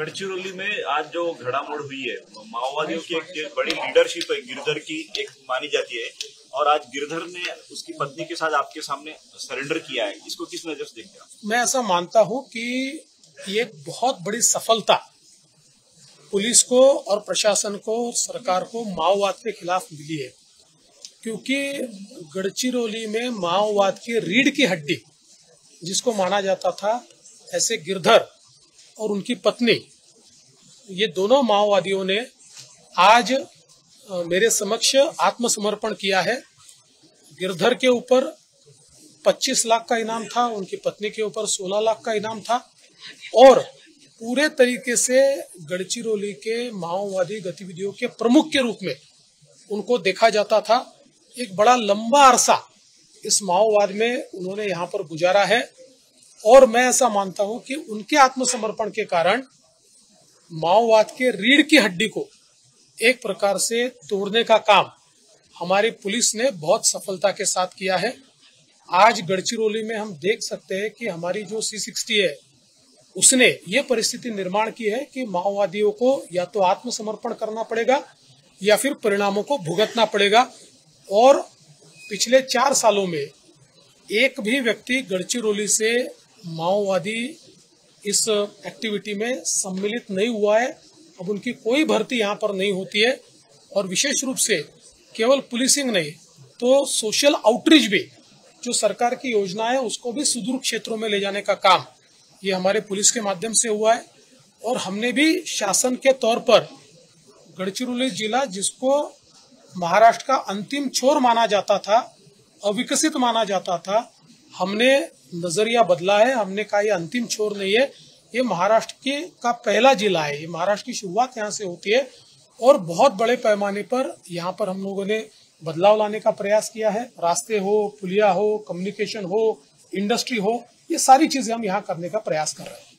गढ़चिरौली में आज जो घड़ामोड़ हुई है, माओवादियों की एक बड़ी लीडरशिप है गिरधर की एक मानी जाती है, और आज गिरधर ने उसकी पत्नी के साथ आपके सामने सरेंडर किया है। इसको किस नजर से देखते हैं? मैं ऐसा मानता हूं कि ये एक बहुत बड़ी सफलता पुलिस को और प्रशासन को और सरकार को माओवाद के खिलाफ मिली है, क्योंकि गढ़चिरौली में माओवाद की रीढ़ की हड्डी जिसको माना जाता था, ऐसे गिरधर और उनकी पत्नी, ये दोनों माओवादियों ने आज मेरे समक्ष आत्मसमर्पण किया है। गिरधर के ऊपर 25 लाख का इनाम था, उनकी पत्नी के ऊपर 16 लाख का इनाम था, और पूरे तरीके से गढ़चिरौली के माओवादी गतिविधियों के प्रमुख के रूप में उनको देखा जाता था। एक बड़ा लंबा अरसा इस माओवाद में उन्होंने यहाँ पर गुजारा है, और मैं ऐसा मानता हूं कि उनके आत्मसमर्पण के कारण माओवाद के रीढ़ की हड्डी को एक प्रकार से तोड़ने का काम हमारी पुलिस ने बहुत सफलता के साथ किया है। आज गढ़चिरौली में हम देख सकते हैं कि हमारी जो C60 है, उसने ये परिस्थिति निर्माण की है कि माओवादियों को या तो आत्मसमर्पण करना पड़ेगा या फिर परिणामों को भुगतना पड़ेगा। और पिछले 4 सालों में एक भी व्यक्ति गढ़चिरौली से माओवादी इस एक्टिविटी में सम्मिलित नहीं हुआ है। अब उनकी कोई भर्ती यहाँ पर नहीं होती है, और विशेष रूप से केवल पुलिसिंग नहीं तो सोशल आउटरीच भी, जो सरकार की योजना है उसको भी सुदूर क्षेत्रों में ले जाने का काम ये हमारे पुलिस के माध्यम से हुआ है। और हमने भी शासन के तौर पर गढ़चिरौली जिला, जिसको महाराष्ट्र का अंतिम छोर माना जाता था, अविकसित माना जाता था, हमने नजरिया बदला है। हमने कहा ये अंतिम छोर नहीं है, ये महाराष्ट्र का पहला जिला है, ये महाराष्ट्र की शुरुआत यहाँ से होती है, और बहुत बड़े पैमाने पर यहाँ पर हम लोगों ने बदलाव लाने का प्रयास किया है। रास्ते हो, पुलिया हो, कम्युनिकेशन हो, इंडस्ट्री हो, ये सारी चीजें हम यहाँ करने का प्रयास कर रहे हैं।